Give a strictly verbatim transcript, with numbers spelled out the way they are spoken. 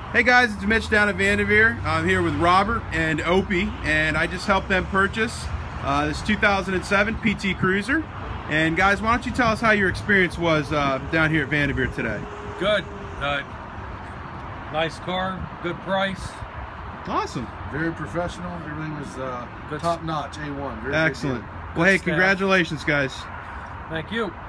Hey guys, it's Mitch down at Vanderveer. I'm here with Robert and Opie, and I just helped them purchase uh, this two thousand seven P T Cruiser. And guys, why don't you tell us how your experience was uh, down here at Vanderveer today? Good. Uh, nice car, good price. Awesome. Very professional. Everything was uh, Good. top notch, A one. Very Excellent. Good Well, hey, staff. congratulations, guys. Thank you.